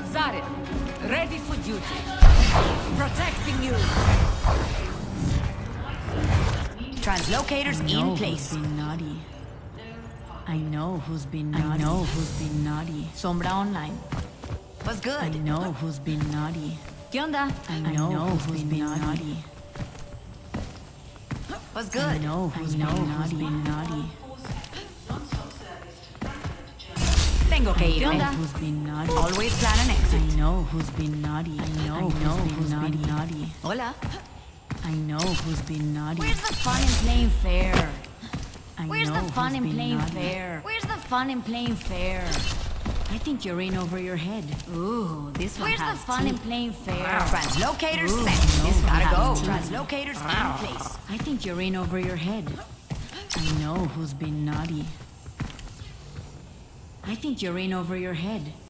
Zarin, ready for duty. Protecting you. Translocators in place. Who's been naughty. I know who's been naughty. I know who's been naughty. Sombra online. Was good. I know who's been naughty. ¿Qué onda? I know who's been naughty. Was good. I know who's been naughty. Tengo que I know irme. who's been naughty. Always plan an exit. I know who's been naughty. I know who's been naughty. Hola. I know who's been naughty. Where's the fun in playing fair? Where's the fun in playing fair? Where's the fun in playing fair? I think you're in over your head. Ooh, this one Where's has the fun in teeth. playing fair? Translocators Ooh, set. no, This gotta has go. teeth. Translocators in place. I think you're in over your head. I know who's been naughty. I think you're in over your head.